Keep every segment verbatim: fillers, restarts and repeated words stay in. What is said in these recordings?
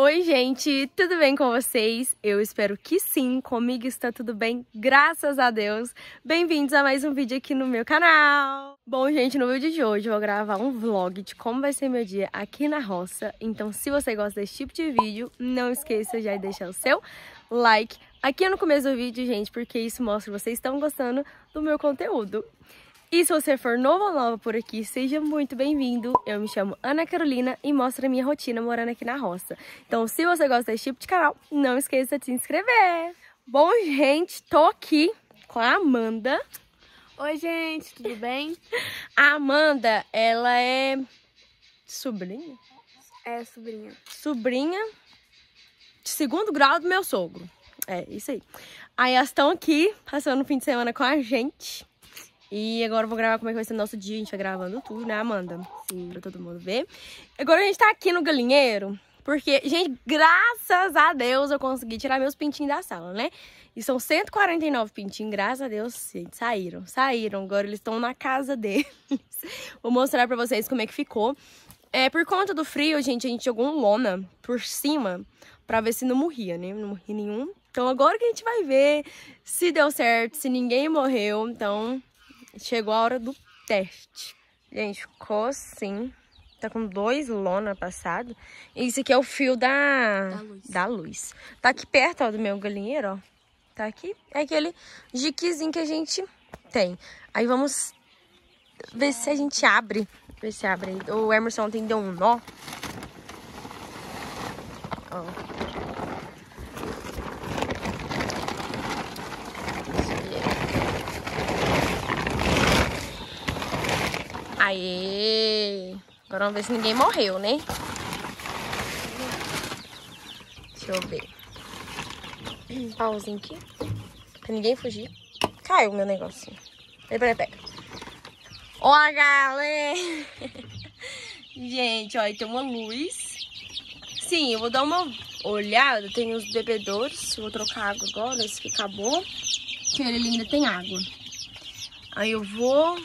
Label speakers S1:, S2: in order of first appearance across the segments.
S1: Oi, gente, tudo bem com vocês? Eu espero que sim, comigo está tudo bem, graças a Deus. Bem-vindos a mais um vídeo aqui no meu canal. Bom, gente, no vídeo de hoje eu vou gravar um vlog de como vai ser meu dia aqui na roça. Então, se você gosta desse tipo de vídeo, não esqueça já de deixar o seu like aqui no começo do vídeo, gente, porque isso mostra que vocês estão gostando do meu conteúdo. E se você for novo ou nova por aqui, seja muito bem-vindo. Eu me chamo Ana Carolina e mostro a minha rotina morando aqui na roça. Então, se você gosta desse tipo de canal, não esqueça de se inscrever. Bom, gente, tô aqui com a Amanda.
S2: Oi, gente, tudo bem?
S1: A Amanda, ela é sobrinha?
S2: É, sobrinha.
S1: Sobrinha de segundo grau do meu sogro. É, isso aí. Aí elas estão aqui, passando o fim de semana com a gente. E agora eu vou gravar como é que vai ser o nosso dia. A gente vai gravando tudo, né, Amanda? Sim. Pra todo mundo ver. Agora a gente tá aqui no galinheiro, porque, gente, graças a Deus eu consegui tirar meus pintinhos da sala, né? E são cento e quarenta e nove pintinhos, graças a Deus, gente, saíram. Saíram, agora eles estão na casa deles. Vou mostrar pra vocês como é que ficou. É, por conta do frio, gente, a gente jogou um lona por cima pra ver se não morria, né? Não morria nenhum. Então agora que a gente vai ver se deu certo, se ninguém morreu, então... Chegou a hora do teste. Gente, ficou assim. Tá com dois lona passado. E isso aqui é o fio da,
S2: da, luz.
S1: da luz. Tá aqui perto, ó, do meu galinheiro, ó. Tá aqui. É aquele jiquezinho que a gente tem. Aí vamos ver se a gente abre. Ver se abre. O Emerson ontem deu um nó. Ó. Aê! Agora vamos ver se ninguém morreu, né? Deixa eu ver. Um pauzinho aqui. Pra ninguém fugir. Caiu o meu negocinho. Peraí, pega. Ó, a galera! Gente, ó, aí tem uma luz. Sim, eu vou dar uma olhada. Tem os bebedouros. Vou trocar água agora, esse que acabou. Que ele ainda tem água. Aí eu vou...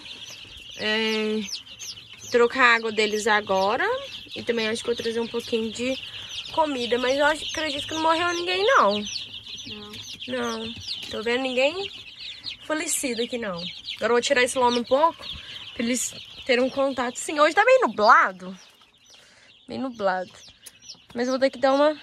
S1: É, trocar a água deles agora. E também acho que vou trazer um pouquinho de comida. Mas eu acho, acredito que não morreu ninguém, não.
S2: Não.
S1: Não. Tô vendo ninguém falecido aqui, não. Agora eu vou tirar esse lona um pouco. Pra eles terem um contato. Sim, hoje tá bem nublado. Bem nublado. Mas eu vou ter que dar uma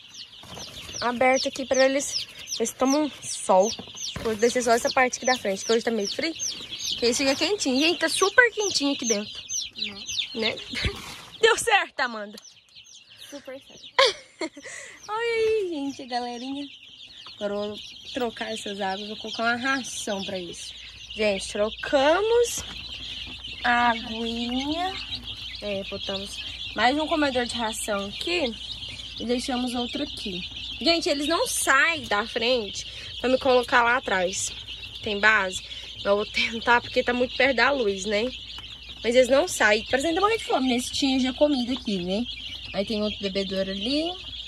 S1: aberta aqui pra eles ver se tomam sol. Vou descer só essa parte aqui da frente, que hoje tá meio frio. Que aí fica quentinho. Gente, tá super quentinho aqui dentro. Não. Né? Deu certo, Amanda.
S2: Super certo.
S1: Olha aí, gente, a galerinha. Agora eu vou trocar essas águas. Vou colocar uma ração pra isso. Gente, trocamos a aguinha. É, botamos mais um comedor de ração aqui. E deixamos outro aqui. Gente, eles não saem da frente pra me colocar lá atrás. Tem base? Eu vou tentar, porque tá muito perto da luz, né? Mas eles não saem. Parece que ainda morrer de fome, né? Esse tinha já comida aqui, né? Aí tem outro bebedouro ali.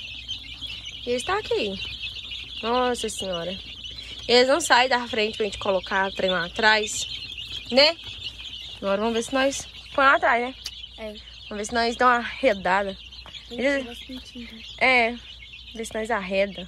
S1: E eles estão aqui. Nossa senhora. Eles não saem da frente pra gente colocar o trem lá atrás, né? Agora vamos ver se nós põe lá atrás, né?
S2: É.
S1: Vamos ver se nós dá uma arredada. Eles... É. Ver se nós arreda.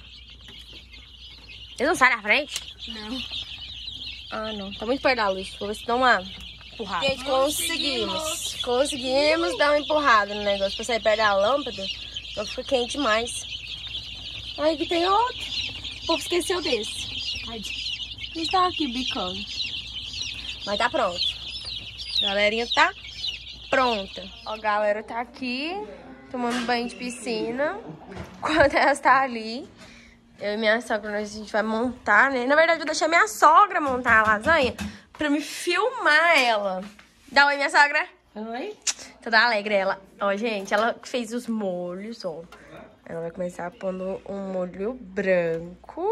S1: Eles não saem da frente?
S2: Não.
S1: Ah, não. Tá muito perto da luz. Vou ver se dá uma empurrada. Gente, conseguimos. Conseguimos dar uma empurrada no negócio pra sair perto da lâmpada. Então fica quente demais. Aí aqui tem outro. O povo esqueceu desse. A gente tá aqui bicando. Mas tá pronto. A galerinha tá pronta. Ó, a galera tá aqui tomando banho de piscina. Enquanto ela tá ali. Eu e minha sogra, a gente vai montar, né? Na verdade, eu vou deixar minha sogra montar a lasanha pra me filmar ela. Dá oi, minha sogra. Oi. Toda alegre ela. Ó, gente, ela fez os molhos, ó. Ela vai começar pondo um molho branco.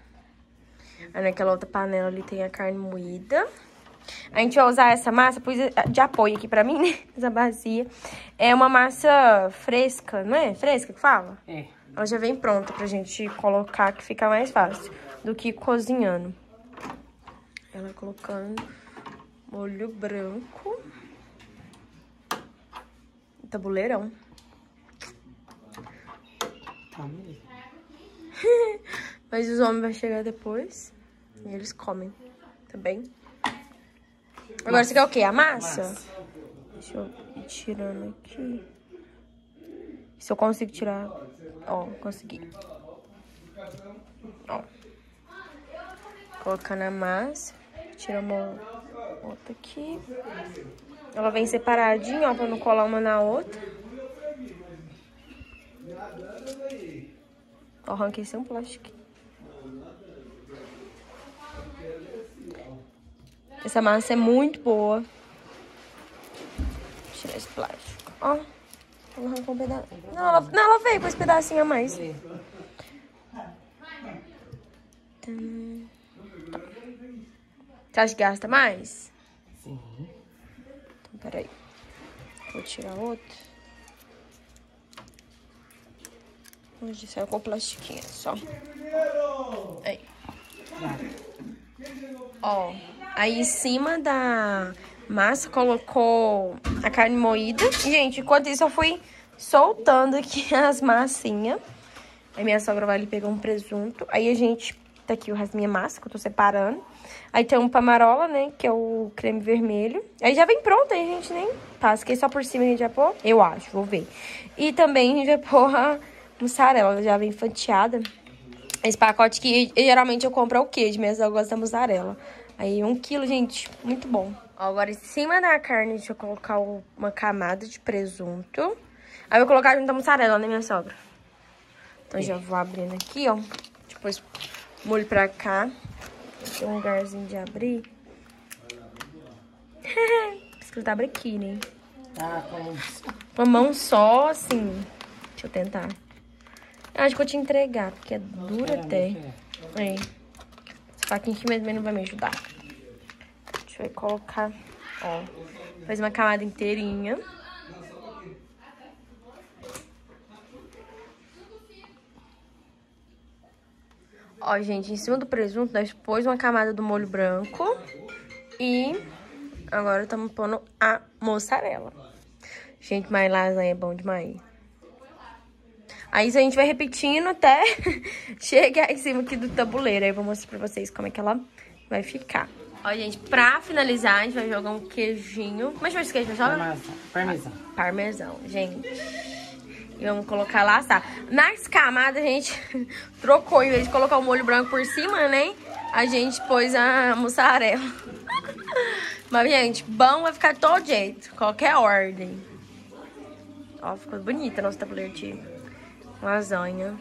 S1: Aí naquela outra panela ali tem a carne moída. A gente vai usar essa massa, pus de apoio aqui pra mim, né? Essa bacia. É uma massa fresca, não é? Fresca que fala? É. Ela já vem pronta pra gente colocar, que fica mais fácil do que cozinhando. Ela colocando molho branco. Tabuleirão.
S3: família.
S1: Mas os homens vão chegar depois e eles comem também. Agora massa. Você quer o quê? A massa? massa? Deixa eu ir tirando aqui. Se eu consigo tirar... Ó, consegui. Ó. Colocar na massa. Tira uma outra aqui. Ela vem separadinha, ó, pra não colar uma na outra. Ó, arranquei sem um plástico. Essa massa é muito boa. Vou tirar esse plástico. Ó, ela arrancou um pedaço. Não, ela, não, ela veio com esse pedacinho a mais. Hum. Você acha que gasta mais?
S3: Sim.
S1: Então, peraí. Vou tirar outro. Hoje saiu com plastiquinha só. Aí. Ó. Aí em cima da massa colocou a carne moída. Gente, enquanto isso eu fui soltando aqui as massinhas. Aí minha sogra vai ali pegar um presunto. Aí a gente... Tá aqui o resto da minha massa, que eu tô separando. Aí tem um pamarola, né, que é o creme vermelho. Aí já vem pronto, aí a gente nem passa. Que só por cima a gente vai pôr, eu acho, vou ver. E também a gente vai pôr a mussarela, já vem fatiada. Esse pacote que geralmente eu compro é o queijo, mas eu gosto da mussarela. Aí um quilo, gente, muito bom. Ó, agora em cima da carne, deixa eu colocar uma camada de presunto. Aí eu vou colocar junto a mussarela, né, minha sogra? Então já vou abrindo aqui, ó. Depois... molho pra cá. Tem um lugarzinho de abrir. Escrito abre aqui, né?
S3: Tá, com...
S1: uma mão só, assim. Deixa eu tentar. Eu acho que eu vou te entregar, porque é dura até. É. Esse faquinho aqui mesmo não vai me ajudar. Deixa eu colocar, ó. Faz uma camada inteirinha. Ó, gente, em cima do presunto, nós pôs uma camada do molho branco. E agora estamos pondo a mussarela. Gente, mas lasanha é bom demais. Aí isso a gente vai repetindo até chegar em cima aqui do tabuleiro. Aí eu vou mostrar pra vocês como é que ela vai ficar. Ó, gente, pra finalizar, a gente vai jogar um queijinho. Como é que vai esse queijo, pessoal?
S3: Parmesão.
S1: Parmesão, gente. E vamos colocar lá, tá? Nas camadas a gente trocou, em vez de colocar o molho branco por cima, né? A gente pôs a mussarela. Mas, gente, bom vai ficar de todo jeito, qualquer ordem. Ó, ficou bonita a nossa tabuleiro de lasanha.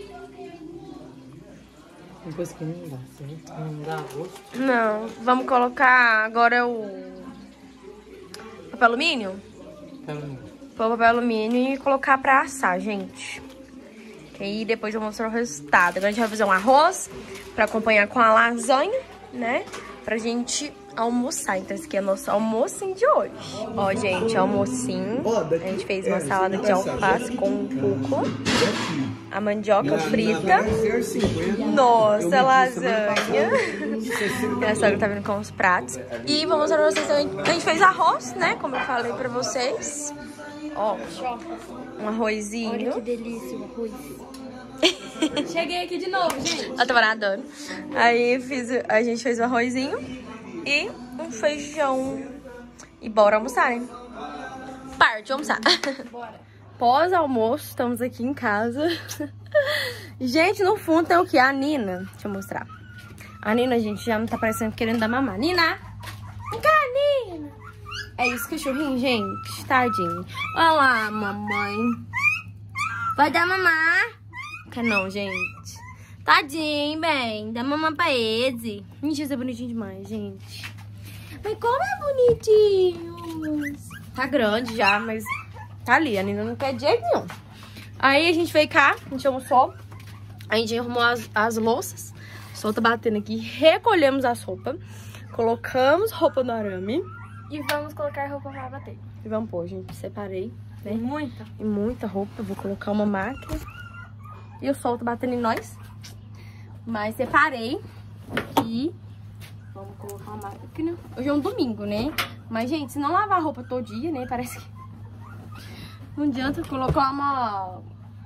S3: Tem coisa que não dá, certo? Não dá gosto.
S1: Não, vamos colocar agora o papel alumínio?
S3: Papel alumínio.
S1: Pôr papel alumínio e colocar pra assar, gente. Que aí depois eu vou mostrar o resultado. Agora a gente vai fazer um arroz pra acompanhar com a lasanha, né? Pra gente almoçar. Então esse aqui é o nosso almocinho de hoje. Ó, gente, almocinho. A gente fez uma salada de alface com coco. A mandioca frita. Nossa, lasanha. A sogra tá vindo com os pratos. E vou mostrar pra vocês também. A gente fez arroz, né? Como eu falei pra vocês. Ó, um arrozinho.
S2: Olha que delícia o arroz. Cheguei aqui de novo, gente.
S1: Eu tava nadando. Aí fiz, a gente fez o arrozinho e um feijão. E bora almoçar, né? Parte, almoçar.
S2: Bora.
S1: Pós-almoço, estamos aqui em casa. Gente, no fundo tem o que? A Nina. Deixa eu mostrar. A Nina, gente, já não tá parecendo querendo dar mamar. Nina! Vem cá, Nina! É isso, cachorrinho, gente. Tadinho. Olha lá, mamãe. Vai dar mamar? Quer não, gente. Tadinho, bem. Dá mamar pra ele. Mentira, é bonitinho demais, gente. Mas como é bonitinho. Tá grande já, mas tá ali. A Nina não quer de jeito nenhum. Aí a gente veio cá, a gente almoçou. A gente arrumou as, as louças. O sol tá batendo aqui. Recolhemos as roupas. Colocamos roupa no arame.
S2: E vamos colocar roupa pra bater.
S1: E vamos pôr, gente. Separei. Né?
S2: E muita.
S1: E muita roupa. Eu vou colocar uma máquina. E o sol tá batendo em nós. Mas separei. Aqui. Vamos colocar uma máquina. Hoje é um domingo, né? Mas, gente, se não lavar a roupa todo dia, né? Parece que não adianta colocar uma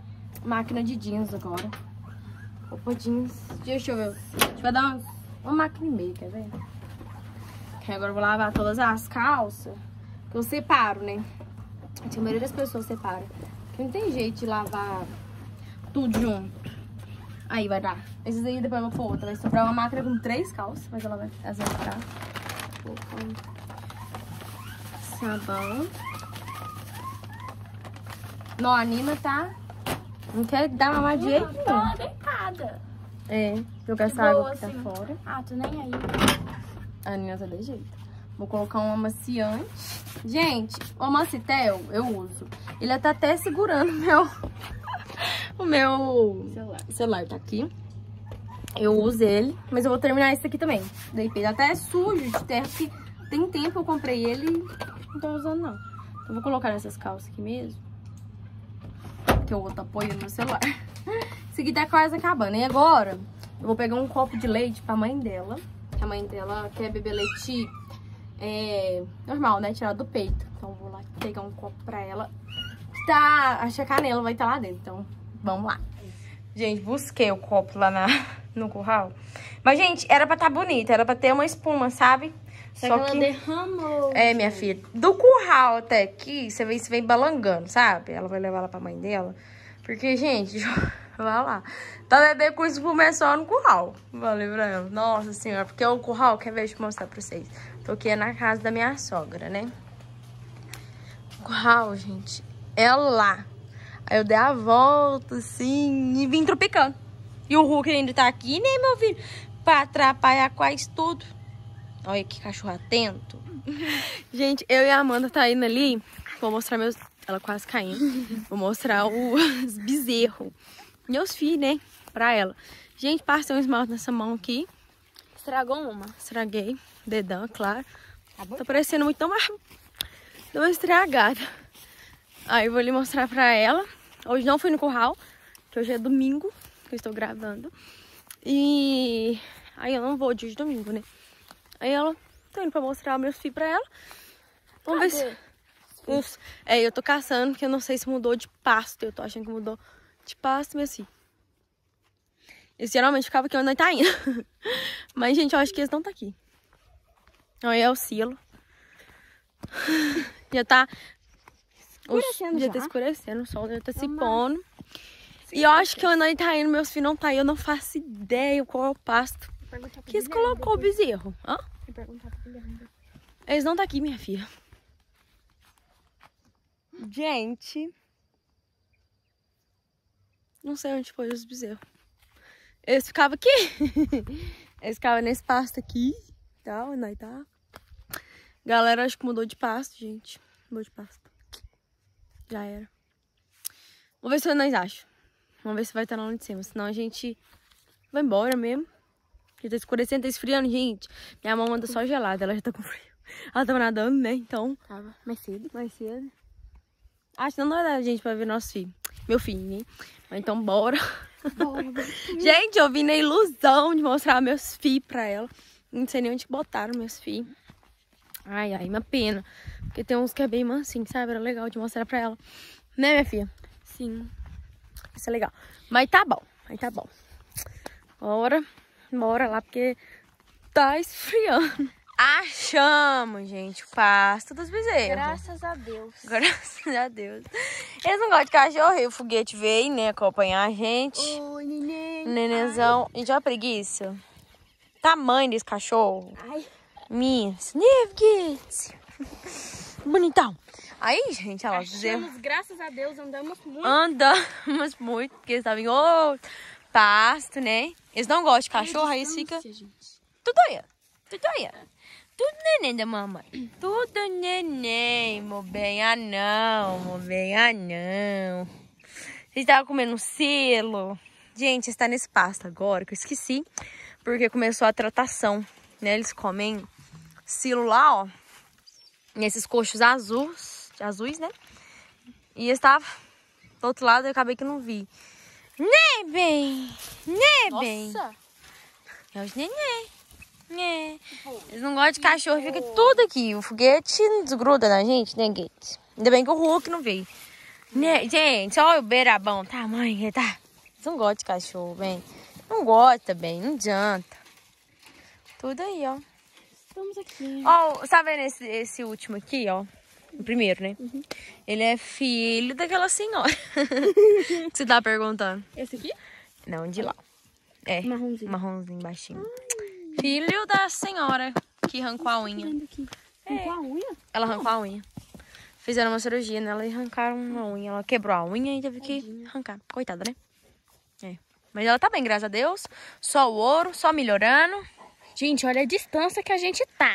S1: máquina de jeans agora. Roupa jeans. Deixa eu ver. A gente vai dar uma, uma máquina e meia, quer ver? Que agora eu vou lavar todas as calças. Que eu separo, né? A maioria das pessoas separa. Porque não tem jeito de lavar tudo junto. Aí vai dar. Esses aí depois eu vou pôr outra. Vai sobrar uma máquina com três calças. Mas ela vai, ela vai ficar. Vou pôr sabão. Não, a Nina tá... Não quer dar mamar de jeito nenhum.
S2: Tô deitada.
S1: É, jogar
S2: De
S1: essa água
S2: boa,
S1: que tá
S2: assim.
S1: fora.
S2: Ah, tô nem aí.
S1: A Nina tá de jeito. Vou colocar um amaciante. Gente, o amacitel eu uso. Ele tá até segurando o meu... o meu
S2: Celular.
S1: celular tá aqui. Eu uso ele, mas eu vou terminar esse aqui também. Daí ele até é sujo de terra, porque tem tempo eu comprei ele e não tô usando não. Então eu vou colocar nessas calças aqui mesmo. Que o outro apoia no celular. Esse aqui tá quase acabando. E agora eu vou pegar um copo de leite pra mãe dela. Que a mãe dela quer beber leite é, normal, né? Tirado do peito. Então eu vou lá pegar um copo pra ela. Tá, a chacanela vai estar lá dentro. Então vamos lá. Gente, busquei o copo lá na, no curral. Mas, gente, era pra estar bonito. Era pra ter uma espuma, sabe?
S2: Só,
S1: Só
S2: que ela derramou.
S1: É, minha filha. Do curral até aqui, você vem, você vem balangando, sabe? Ela vai levar ela pra mãe dela. Porque, gente, vai lá. Tá bebendo com espuma só no curral. Falei pra ela. Nossa senhora, porque o curral, quer ver? Deixa eu mostrar pra vocês. Tô aqui na casa da minha sogra, né? O curral, gente, é lá. Aí eu dei a volta, assim, e vim tropicando. E o Hulk ainda tá aqui, né, meu filho? Pra atrapalhar quase tudo. Olha que cachorro atento. Gente, eu e a Amanda tá indo ali. Vou mostrar meus... Ela quase caindo. Vou mostrar os bezerros. Meus filhos, né? Pra ela. Gente, passei um esmalte nessa mão aqui.
S2: Estragou uma.
S1: Estraguei. Dedão, claro. Tá parecendo muito tão mais... Deu uma estragada. Aí eu vou lhe mostrar pra ela. Hoje não fui no curral. Que hoje é domingo. Que eu estou gravando. E... Aí eu não vou de hoje domingo, né? Aí ela, tô indo pra mostrar meus filhos pra ela. Vamos
S2: Cadê?
S1: ver se... Os... É, eu tô caçando, porque eu não sei se mudou de pasto. Eu tô achando que mudou de pasto, meus filhos. Eles geralmente ficavam aqui onde nós tá indo. Mas, gente, eu acho que eles não tá aqui. Aí é o silo. Já tá...
S2: Escurecendo
S1: já.
S2: já.
S1: tá escurecendo, o sol já tá se pondo. E eu acho que onde nós tá indo, meus filhos não tá aí. Eu não faço ideia qual é o pasto. Que eles colocou o bezerro. Hã? Eles não tá aqui, minha filha. Gente. Não sei onde foi os bezerros. Eles ficavam aqui. Eles ficavam nesse pasto aqui. Tal, nós tá. Galera, acho que mudou de pasto, gente. Mudou de pasto. Já era. Vamos ver se nós achamos. Vamos ver se vai estar lá de cima. Senão a gente vai embora mesmo. Já tá escurecendo, tá esfriando, gente. Minha mão anda só gelada, ela já tá com frio. Ela tava nadando, né? Então.
S2: Tava mais cedo.
S1: Mais cedo. Acho que não vai dar, gente, pra ver nosso filho. Meu filho, né? Mas então, bora.
S2: Bora,
S1: Gente, eu vim na ilusão de mostrar meus filhos pra ela. Não sei nem onde botaram meus filhos. Ai, ai, uma pena. Porque tem uns que é bem mansinho, sabe? Era legal de mostrar pra ela. Né, minha filha?
S2: Sim.
S1: Isso é legal. Mas tá bom. Mas tá bom. Bora. Bora lá, porque tá esfriando. Achamos, gente, o pasto dos bezerros.
S2: Graças a Deus.
S1: Graças a Deus. Eles não gostam de cachorro. E o foguete veio, né, acompanhar a gente.
S2: Oi, neném.
S1: Nenenzão. Gente, olha a preguiça. Tamanho desse cachorro.
S2: Ai.
S1: Minha. Foguete. Bonitão. Aí, gente, olha lá.
S2: Achamos, graças a Deus, andamos muito.
S1: Andamos muito, porque eles estavam em outro pasto, né? Eles não gostam de cachorro, aí eles ficam tudo olhando. Tudo olhando. Tudo neném da mamãe. Tudo neném, meu bem. Ah, não, meu bem. Ah, não. Vocês estavam comendo um selo. Gente, está nesse pasto agora, que eu esqueci. Porque começou a tratação, né? Eles comem silo lá, ó. Nesses coxos azuis, azuis, né? E eu estava do outro lado, eu acabei que não vi. Né, bem? Né, bem?
S2: Nossa.
S1: É os neném. É. Eles não gostam de cachorro, fica tudo aqui. O foguete não desgruda na gente, né, Gate? Ainda bem que o Hulk não veio. Né, gente, olha o beirabão, tamanho que tá. Vocês não gostam de cachorro, bem. Não gosta, bem, não adianta. Tudo aí, ó.
S2: Estamos aqui.
S1: Ó, tá vendo esse, esse último aqui, ó? O primeiro, né? Uhum. Ele é filho daquela senhora. Que você tá perguntando.
S2: Esse aqui?
S1: Não, de lá. É,
S2: marronzinho.
S1: Marronzinho, baixinho. Ai. Filho da senhora que arrancou a unha.
S2: Aqui.
S1: É.
S2: Arrancou a unha?
S1: Ela arrancou a unha. Fizeram uma cirurgia nela e arrancaram uma unha. Ela quebrou a unha e teve que Tadinha. arrancar. Coitada, né? É. Mas ela tá bem, graças a Deus. Só o ouro, só melhorando.
S2: Gente, olha a distância que a gente tá.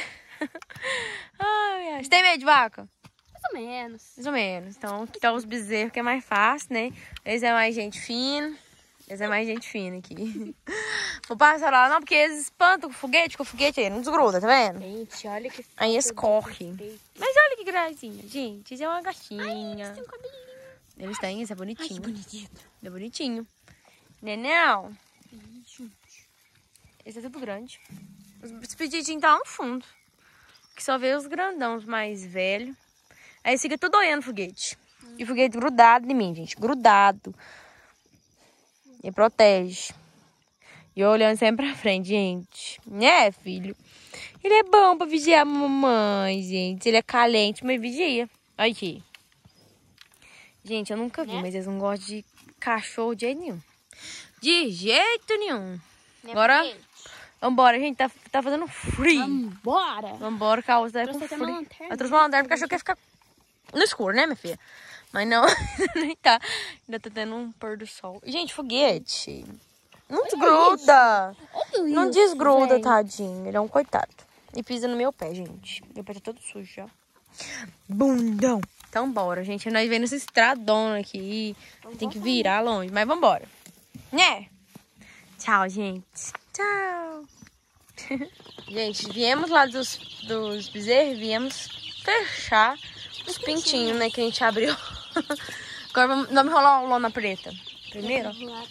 S1: Ai, ai. Você tem medo de vaca?
S2: Mais ou menos.
S1: Mais ou menos. Então, aqui tá os bezerros que é mais fácil, né? Eles é mais gente fina. Eles é mais gente fina aqui. Vou passar lá, não, porque eles espantam com o foguete, com o foguete aí não desgruda, tá vendo?
S2: Gente, olha que...
S1: Aí escorre. Mas olha que gracinha, gente. Isso é uma gatinha.
S2: Ai, eles têm um cabelinho.
S1: Eles têm, isso é bonitinho.
S2: Ai, que bonitinho.
S1: É bonitinho. Nenão. Esse é tudo grande. Os peditinhos tá lá no fundo. Que só vê os grandão, os mais velhos. Aí fica tudo olhando o foguete. Hum. E o foguete grudado em mim, gente. Grudado. E protege. E eu olhando sempre pra frente, gente. Né, filho? Ele é bom pra vigiar a mamãe, gente. Ele é calente, mas vigia. Olha aqui. Gente, eu nunca vi, né? Mas eles não gostam de cachorro de jeito nenhum. De jeito nenhum. Não Agora, é vambora, gente. Tá, tá fazendo frio.
S2: Vambora.
S1: Vambora, que a outra é com frio. Eu trouxe uma lanterna porque o cachorro quer ficar no escuro, né, minha filha? Mas não, nem tá. Ainda tá tendo um pôr do sol. Gente, foguete. Não desgruda. Não desgruda, tadinho. Ele é um coitado. E pisa no meu pé, gente. Meu pé tá todo sujo já. Bundão. Então, bora, gente. Nós vendo essa estradona aqui. Tem que virar longe. Mas vambora. Né? Tchau, gente. Tchau. Gente, viemos lá dos, dos bezerros. Viemos fechar os pintinhos, né? Que a gente abriu. Agora vamos, vamos rolar uma lona preta. Primeiro.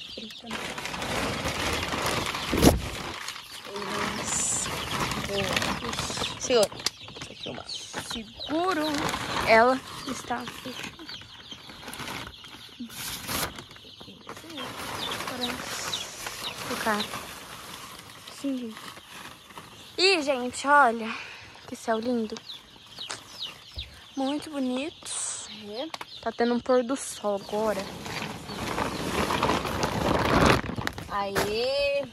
S1: Segura. Seguro. Ela está fechada. Ficar. Sim, gente. Ih, gente, olha. Que céu lindo. Muito bonito. É. Tá tendo um pôr do sol agora. Aê.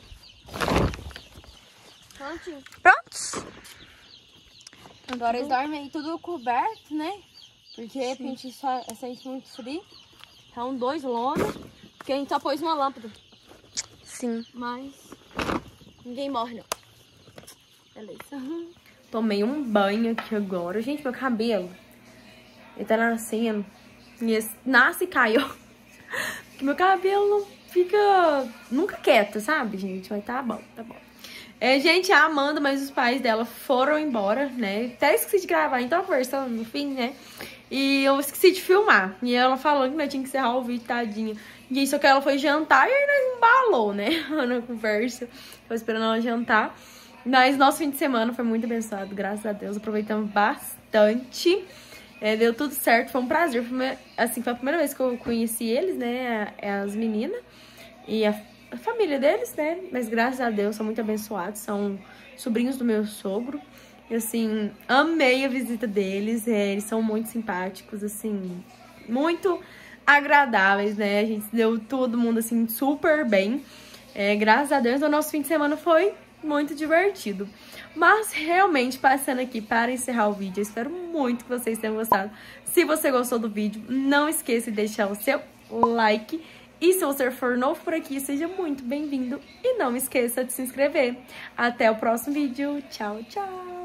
S1: Prontinho. Prontos? Agora eles dormem aí tudo coberto, né? Porque a gente só sente muito frio. Então, dois lonas. Porque a gente só pôs uma lâmpada. Sim. Mas ninguém morre, não. Beleza. Tomei um banho aqui agora. Gente, meu cabelo, ele tá nascendo. E esse nasce e cai, ó. Porque meu cabelo não fica nunca quieto, sabe, gente? Mas tá bom, tá bom. É, gente, a Amanda, mas os pais dela foram embora, né? Até esqueci de gravar, então conversando no fim, né? E eu esqueci de filmar. E ela falou que nós tinha que encerrar o vídeo, tadinha. E só que ela foi jantar e aí nós embalou, né? Na conversa. Tô esperando ela jantar. Mas nosso fim de semana foi muito abençoado, graças a Deus. Aproveitamos bastante. É, deu tudo certo, foi um prazer. Foi, assim, foi a primeira vez que eu conheci eles, né? As meninas. E a a família deles, né? Mas graças a Deus são muito abençoados. São sobrinhos do meu sogro. E assim, amei a visita deles. É, eles são muito simpáticos, assim, muito agradáveis, né? A gente deu todo mundo, assim, super bem. É, graças a Deus, o nosso fim de semana foi muito divertido. Mas realmente, passando aqui para encerrar o vídeo, eu espero muito que vocês tenham gostado. Se você gostou do vídeo, não esqueça de deixar o seu like. E se você for novo por aqui, seja muito bem-vindo. E não esqueça de se inscrever. Até o próximo vídeo. Tchau, tchau!